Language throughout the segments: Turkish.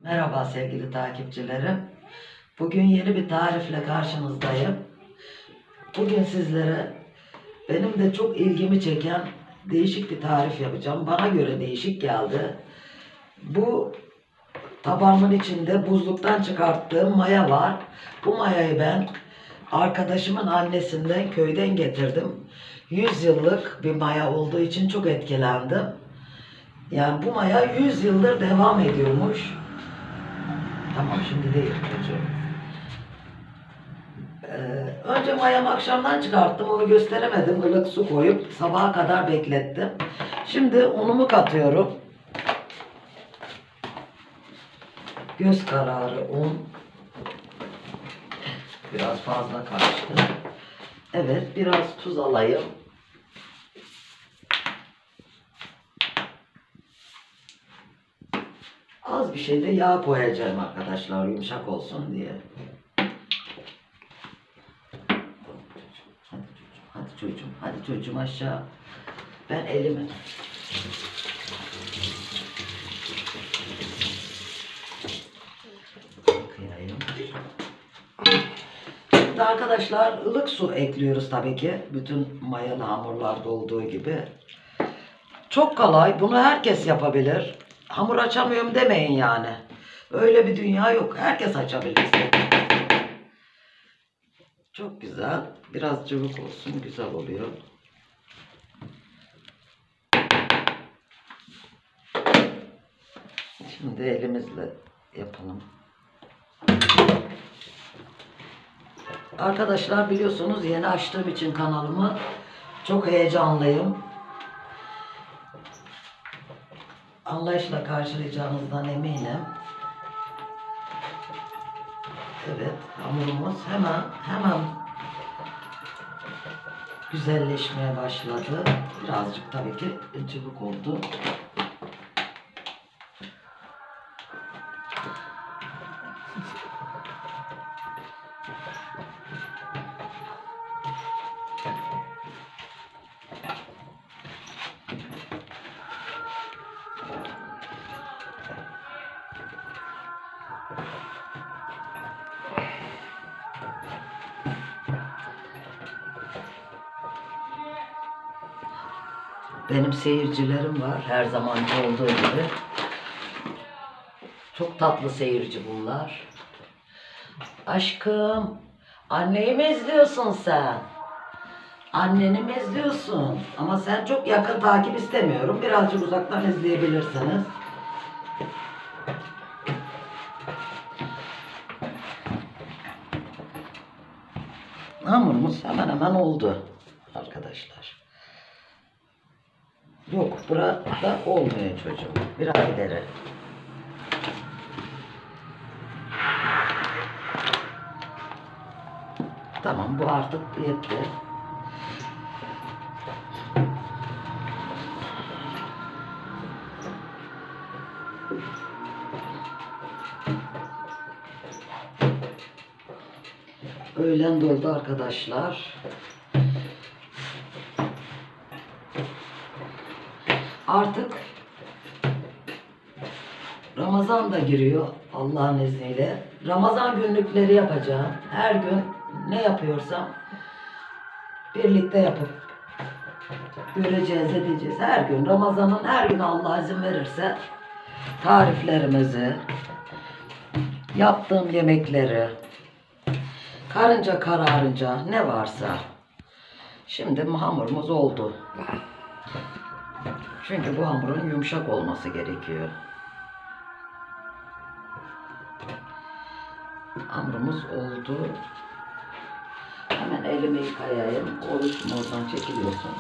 Merhaba sevgili takipçilerim. Bugün yeni bir tarifle karşınızdayım. Bugün sizlere benim de çok ilgimi çeken değişik bir tarif yapacağım. Bana göre değişik geldi. Bu tabağımın içinde buzluktan çıkarttığım maya var. Bu mayayı ben arkadaşımın annesinden köyden getirdim. 100 yıllık bir maya olduğu için çok etkilendim. Yani bu maya 100 yıldır devam ediyormuş. Tamam, şimdi değil çocuğum. Önce mayamı akşamdan çıkarttım. Onu gösteremedim. Ilık su koyup sabaha kadar beklettim. Şimdi unumu katıyorum. Göz kararı un. Biraz fazla karıştı. Evet, biraz tuz alayım. Az bir şey de yağ koyacağım arkadaşlar, yumuşak olsun diye. Hadi çocuğum aşağı. Ben elimi. Kıyayım. Şimdi arkadaşlar ılık su ekliyoruz tabii ki. Bütün mayalı hamurlarda olduğu gibi. Çok kolay. Bunu herkes yapabilir. Hamur açamıyorum demeyin yani. Öyle bir dünya yok. Herkes açabilir. Çok güzel. Biraz cıvık olsun. Güzel oluyor. Şimdi elimizle yapalım. Arkadaşlar biliyorsunuz yeni açtığım için kanalımı çok heyecanlıyım. Anlayışla karşılayacağınızdan eminim. Evet, hamurumuz hemen güzelleşmeye başladı. Birazcık tabii ki cıvık oldu. Benim seyircilerim var her zamanki olduğu gibi. Çok tatlı seyirci bunlar. Aşkım, anneyi mi izliyorsun sen? Anneni mi izliyorsun? Ama sen çok yakın takip istemiyorum. Birazcık uzaktan izleyebilirsiniz. Hamurumuz hemen oldu arkadaşlar. Yok, burada olmuyor çocuğum. Biraz ileri. Tamam, bu artık yetti. Öğlen doldu arkadaşlar. Artık Ramazan da giriyor Allah'ın izniyle. Ramazan günlükleri yapacağım. Her gün ne yapıyorsam birlikte yapıp göreceğiz, edeceğiz. Her gün Ramazan'ın her gün Allah izin verirse tariflerimizi, yaptığım yemekleri, karınca kararınca ne varsa. Şimdi hamurumuz oldu. Çünkü bu hamurun yumuşak olması gerekiyor. Hamurumuz oldu. Hemen elimi yıkayayım. Oluşum oradan çekiliyorsun.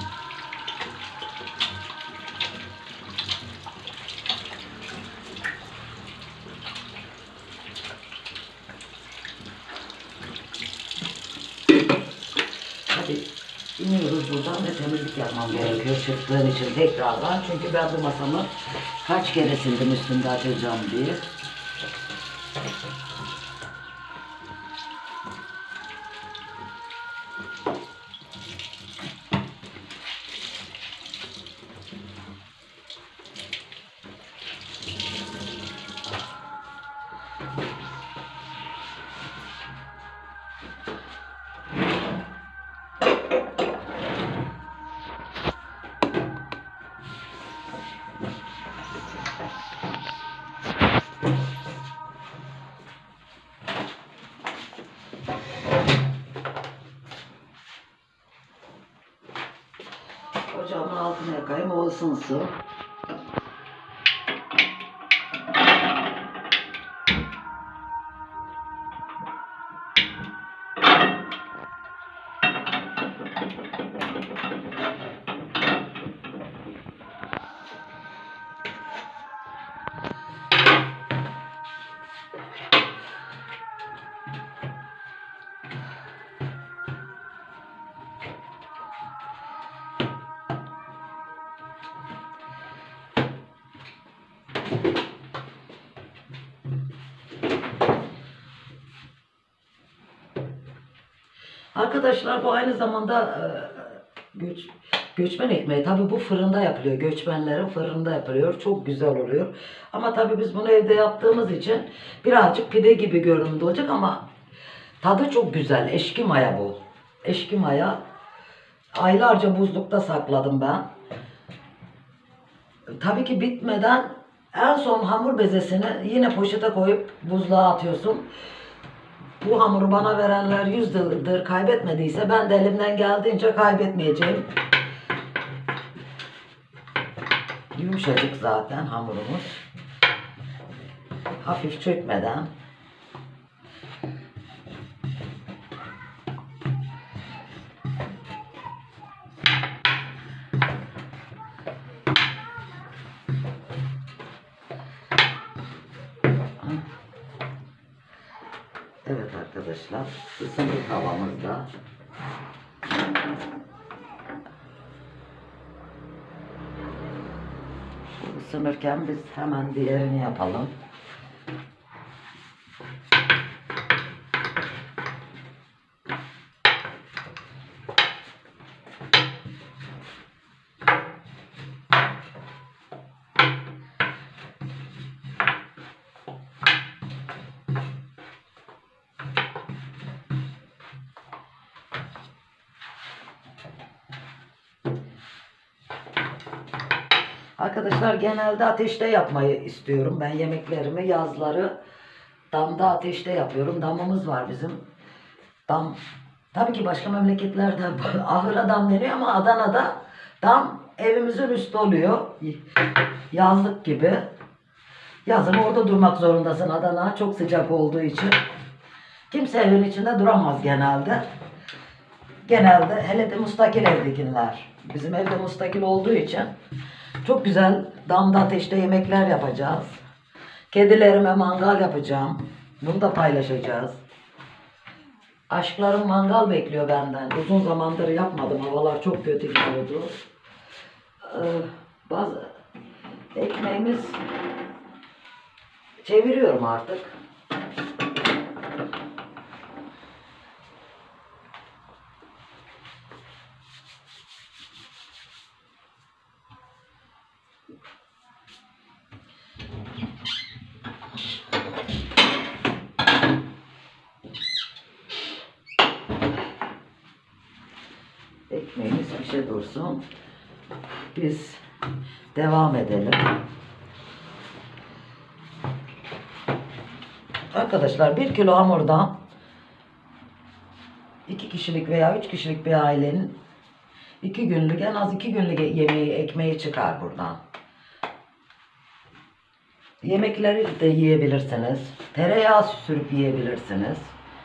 Hadi iniyoruz buradan ve temizlik yapmam gerekiyor çıktığım için tekrardan. Çünkü ben bu masamı kaç kere sildim üstünde açacağım diye. soğusun su. Arkadaşlar bu aynı zamanda göçmen ekmeği. Tabi bu fırında yapılıyor. Göçmenlerin fırında yapılıyor. Çok güzel oluyor. Ama tabi biz bunu evde yaptığımız için birazcık pide gibi görünümde olacak ama tadı çok güzel. Eşki maya bu. Eşki maya. Aylarca buzlukta sakladım ben. Tabii ki bitmeden en son hamur bezesini yine poşete koyup buzluğa atıyorsun. Bu hamuru bana verenler 100 yıldır kaybetmediyse ben de elimden geldiğince kaybetmeyeceğim. Yumuşacık zaten hamurumuz. Hafif çökmeden. Evet arkadaşlar, ısındı tavamızda. Isınırken biz hemen diğerini yapalım. Arkadaşlar genelde ateşte yapmayı istiyorum. Ben yemeklerimi yazları damda ateşte yapıyorum. Damımız var bizim. Dam, tabii ki başka memleketlerde ahıra dam deniyor ama Adana'da dam evimizin üstü oluyor. Yazlık gibi. Yazın orada durmak zorundasın. Adana çok sıcak olduğu için. Kimse evin içinde duramaz genelde. Genelde hele de müstakil evdekiler. Bizim evde müstakil olduğu için çok güzel damda ateşte yemekler yapacağız. Kedilerime mangal yapacağım. Bunu da paylaşacağız. Aşklarım mangal bekliyor benden. Uzun zamandır yapmadım. Havalar çok kötü gidiyordu. Bazı ekmeğimiz çeviriyorum artık. Ekmeğimiz pişe dursun. Biz devam edelim. Arkadaşlar 1 kilo hamurdan 2 kişilik veya 3 kişilik bir ailenin 2 günlük en az 2 günlük yemeği ekmeği çıkar buradan. Yemekleri de yiyebilirsiniz. Tereyağı sürüp yiyebilirsiniz.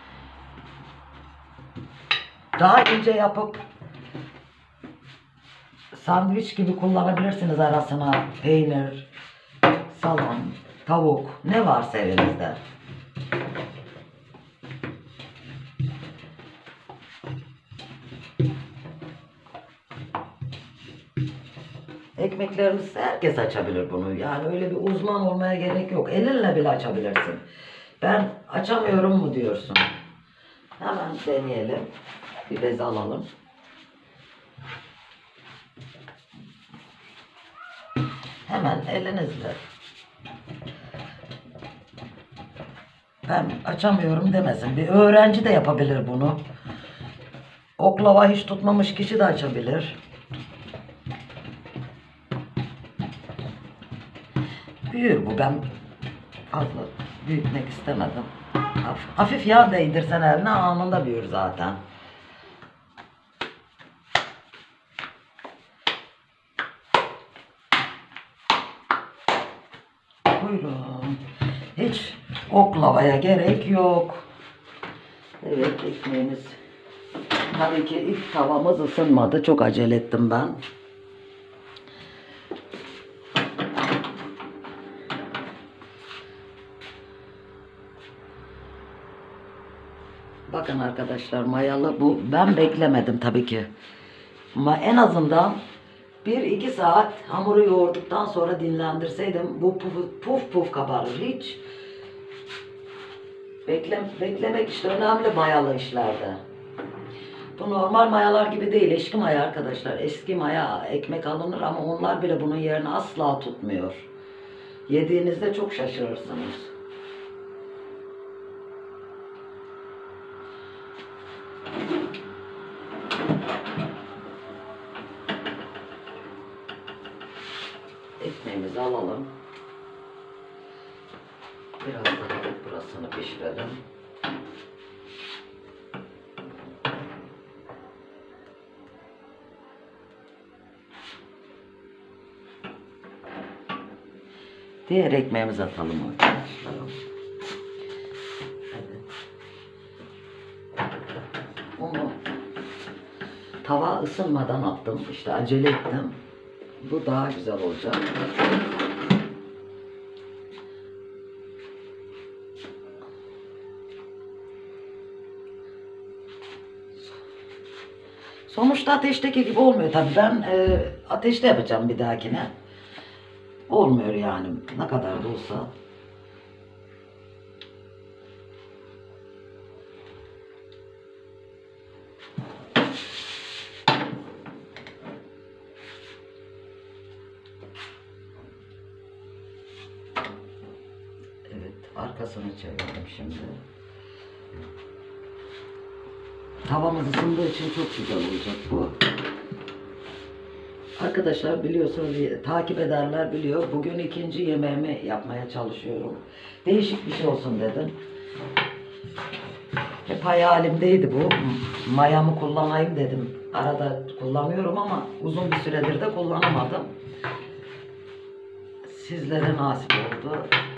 Daha ince yapıp sandviç gibi kullanabilirsiniz arasına peynir, salam, tavuk ne varsa evinizde. Ekmeklerimiz herkes açabilir bunu. Yani öyle bir uzman olmaya gerek yok. Elinle bile açabilirsin. Ben açamıyorum mu diyorsun. Hemen deneyelim. Bir bez alalım. Hemen elinizle. Ben açamıyorum demesin. Bir öğrenci de yapabilir bunu. Oklava hiç tutmamış kişi de açabilir. Büyür bu. Ben fazla büyütmek istemedim. Hafif yağ değdirsen eline anında büyür zaten. Buyurun. Hiç oklavaya gerek yok. Evet, ekmeğimiz. Tabii ki ilk tavamız ısınmadı. Çok acele ettim ben. Bakın arkadaşlar, mayalı bu. Ben beklemedim tabii ki. Ama en azından 1-2 saat hamuru yoğurduktan sonra dinlendirseydim bu puf puf kabarır. Hiç beklemek işte önemli mayalı işlerde. Bu normal mayalar gibi değil. Eski maya arkadaşlar. Eski maya ekmek alınır ama onlar bile bunun yerini asla tutmuyor. Yediğinizde çok şaşırırsınız. Ekmeğimizi alalım. Biraz daha burasını pişirelim. Diğer ekmeğimizi atalım arkadaşlar. Evet. Onu tava ısınmadan attım. İşte acele ettim. Bu daha güzel olacak. Sonuçta ateşteki gibi olmuyor tabii. Ben ateşte yapacağım bir dahakine. Olmuyor yani ne kadar da olsa. Evet, arkasını çevirelim şimdi. Tavamız ısındığı için çok güzel olacak bu. Arkadaşlar biliyorsunuz, takip edenler biliyor. Bugün ikinci yemeğimi yapmaya çalışıyorum. Değişik bir şey olsun dedim. Hep hayalimdeydi bu. Mayamı kullanayım dedim. Arada kullanıyorum ama uzun bir süredir de kullanamadım. Sizlere nasip oldu.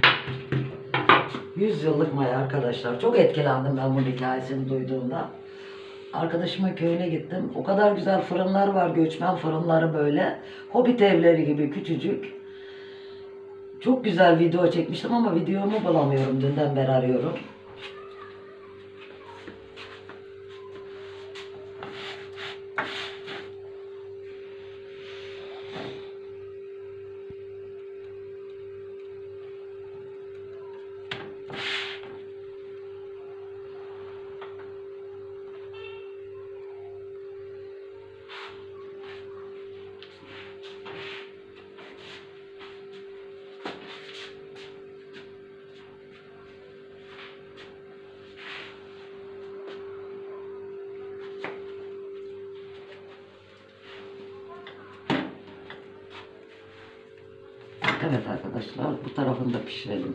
100 yıllık maya arkadaşlar. Çok etkilendim ben bunun hikayesini duyduğumda. Arkadaşımın köyüne gittim. O kadar güzel fırınlar var, göçmen fırınları böyle. Hobbit evleri gibi küçücük. Çok güzel video çekmiştim ama videomu bulamıyorum. Dünden beri arıyorum. Evet arkadaşlar, bu tarafını da pişirelim.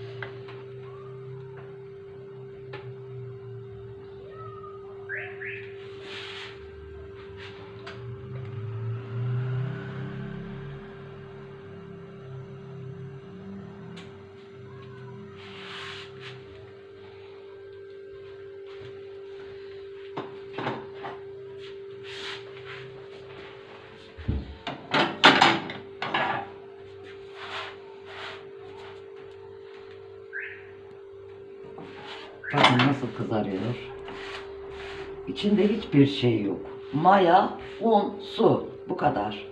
Bakın nasıl kızarıyor. İçinde hiçbir şey yok. Maya, un, su. Bu kadar.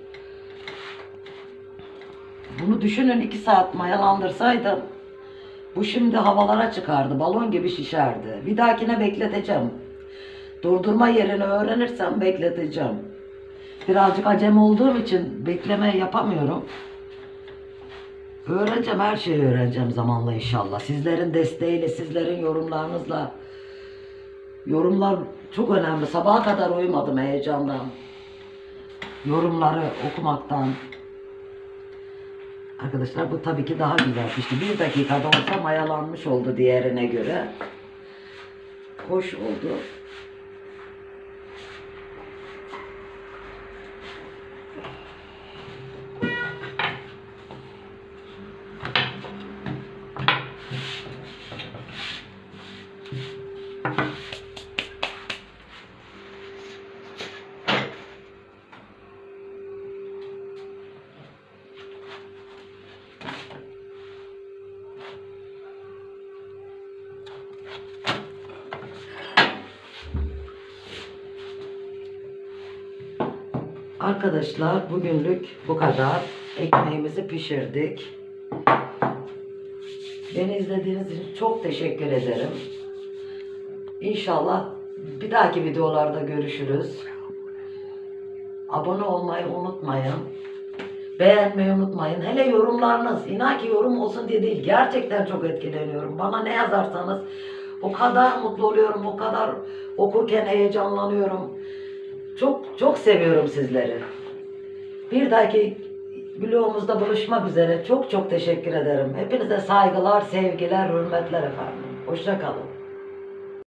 Bunu düşünün, 2 saat mayalandırsaydım bu şimdi havalara çıkardı. Balon gibi şişerdi. Bir dahakine bekleteceğim. Durdurma yerini öğrenirsem bekleteceğim. Birazcık acemi olduğum için bekleme yapamıyorum. Öğreneceğim, her şeyi öğreneceğim zamanla inşallah. Sizlerin desteğiyle, sizlerin yorumlarınızla. Yorumlar çok önemli. Sabaha kadar uyumadım heyecandan. Yorumları okumaktan. Arkadaşlar bu tabii ki daha güzel pişti. 1 dakikada olsa mayalanmış oldu diğerine göre. Hoş oldu. Arkadaşlar bugünlük bu kadar. Ekmeğimizi pişirdik. Beni izlediğiniz için çok teşekkür ederim. İnşallah bir dahaki videolarda görüşürüz. Abone olmayı unutmayın. Beğenmeyi unutmayın. Hele yorumlarınız, inan ki yorum olsun diye değil. Gerçekten çok etkileniyorum. Bana ne yazarsanız o kadar mutlu oluyorum. O kadar okurken heyecanlanıyorum. Çok çok seviyorum sizleri. Bir dahaki vlogumuzda buluşmak üzere. Çok çok teşekkür ederim. Hepinize saygılar, sevgiler, hürmetler efendim. Hoşça kalın.